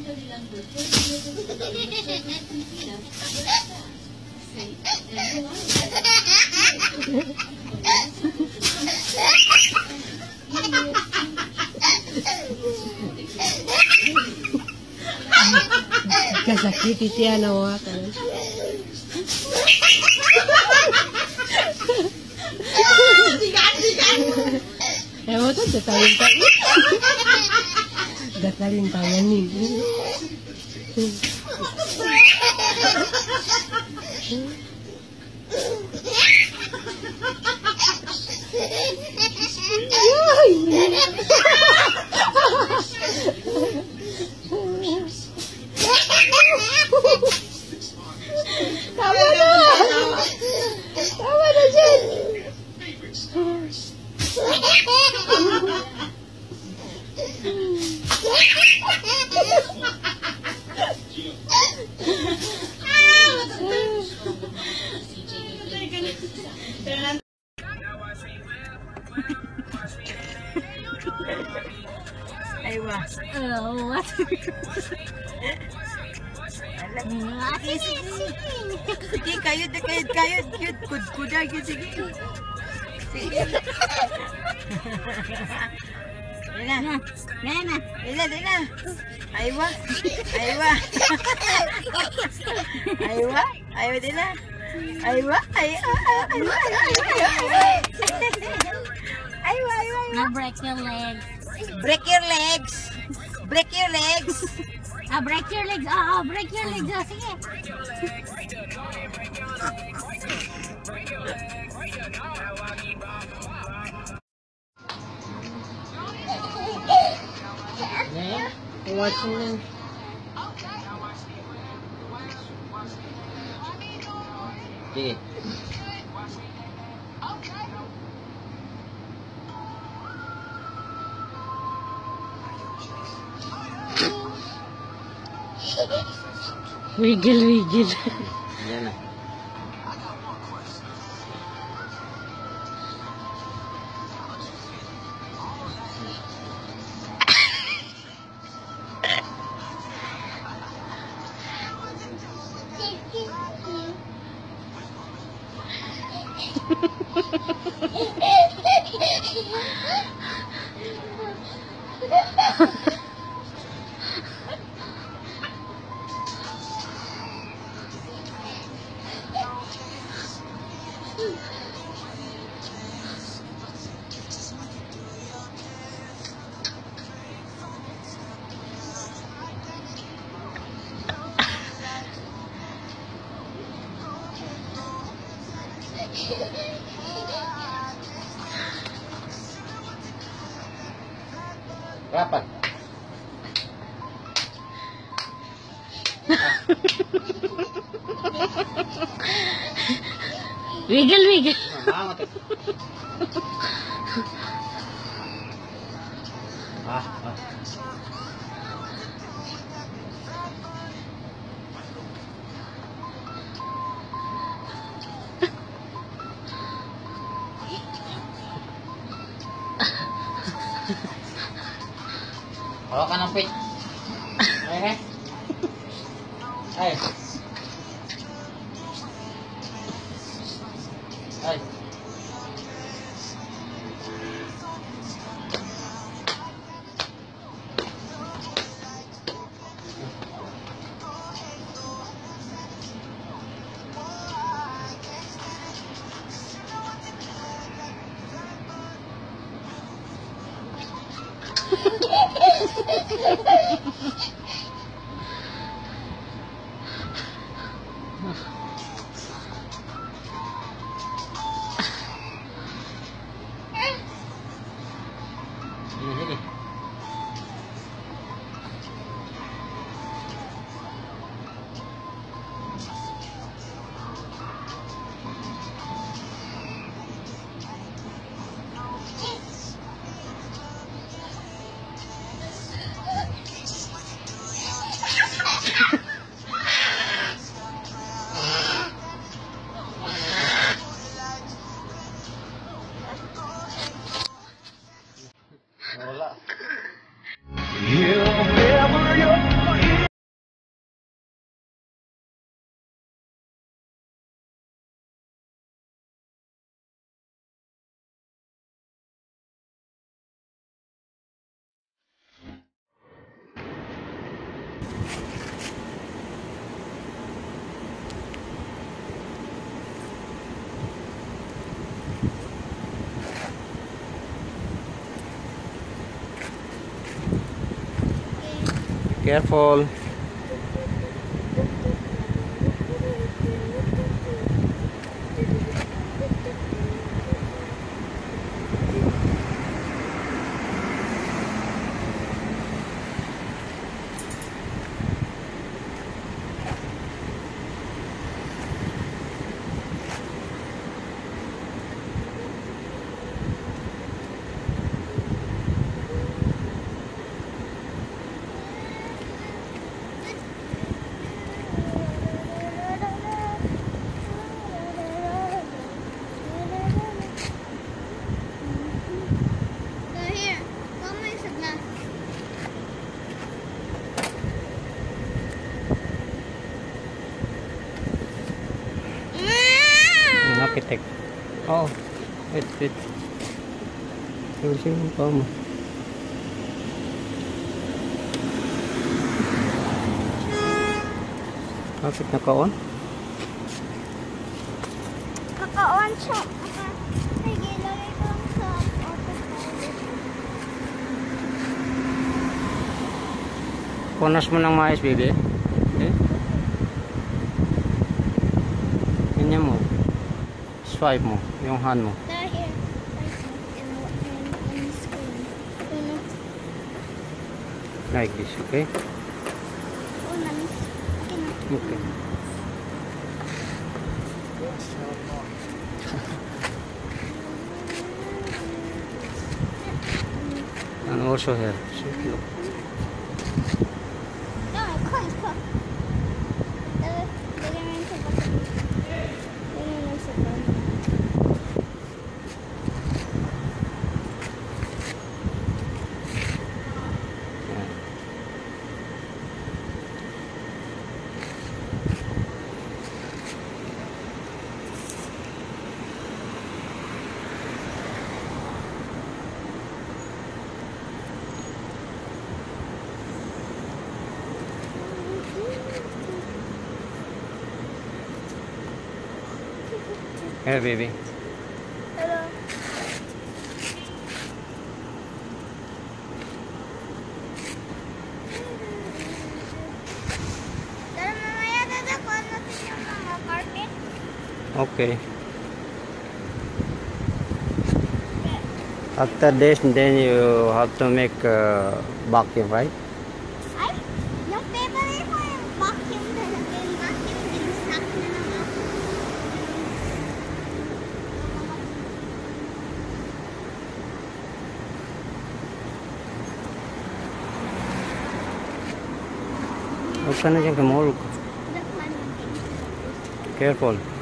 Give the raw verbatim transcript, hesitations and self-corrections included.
Kasakit iti ano kan. Sigan, sigan. Ewan tuh detalin tayo. Detalin tayo nih. Tawa na! Tawa na dyan! Aywa. Oh, what? Sige, kayod na kayod, kayod, kayod, kud-kuda, kayod, sige. Sige. Dila, nena, dila, dila. Aywa, aywa. Aywa, aywa, dila. Aywa, aywa, aywa, aywa. Aywa, aywa. Now break your legs. Break your legs. Break your legs. Ah, break your legs. Ah, oh, break your legs. Ah, sige. Watching them. Sige. Wiggle, wiggle. Yan na. Rapat. Wiggle, wiggle. Mama, ah, ah. Hawakan ng pit. Eh, eh. Ay. Ay. Careful. So here, what may sagna? Ang architect. Oh, wait, wait. Ayusin mo pa mo. Bakit naka-on? Kaka-on siya. Kaka, sige, lagay ko lang sa autopilot. Punas mo ng mais, baby. Okay? Ganyan mo. Swipe mo, yung hand mo. There, here. In, in, in screen. Uno. Like this, okay? Una, miss. Okay na. Okay. And also here. So look. No, coin, coin. Dala, dala mo yung sa bata. Dala mo yung sa bata. Yeah. Here, baby. Hello. Dala mamaya dadakuan natin yung mga carpet. Okay. After this, then you have to make a vacuum, right? Ay, yung paper ko yung vacuum talaga. Yung vacuum din stock na naman. Huwag ka na dyan kumulog. Dakuan natin. Careful.